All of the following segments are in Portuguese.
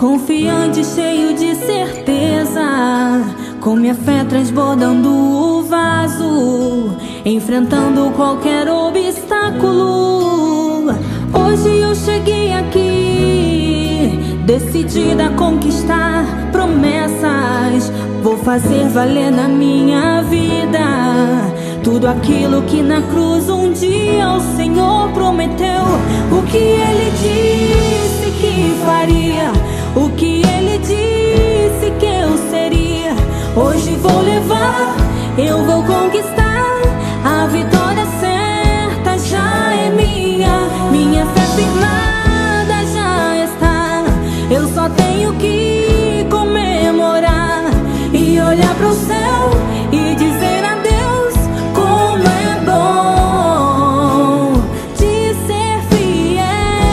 Confiante, cheio de certeza, com minha fé transbordando o vaso, enfrentando qualquer obstáculo. Hoje eu cheguei aqui, decidida a conquistar promessas. Vou fazer valer na minha vida tudo aquilo que na cruz um dia o Senhor prometeu. O que Ele disse que faria, o que Ele disse que eu seria, hoje vou levar, eu vou conquistar. A vitória certa já é minha, minha fé firmada já está. Eu só tenho que comemorar e olhar pro céu e dizer a Deus como é bom de ser fiel.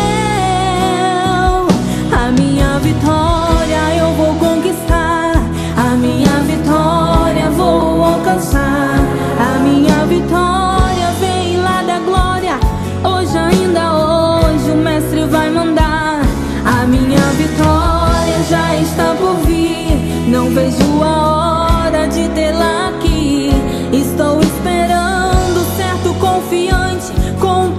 A minha vitória eu vou conquistar, a minha vitória vou alcançar. A minha vitória vem lá da glória, hoje, ainda hoje o Mestre vai mandar. A minha vitória já está por vir, não vejo a hora de tê-la aqui. Estou esperando, certo, confiante, com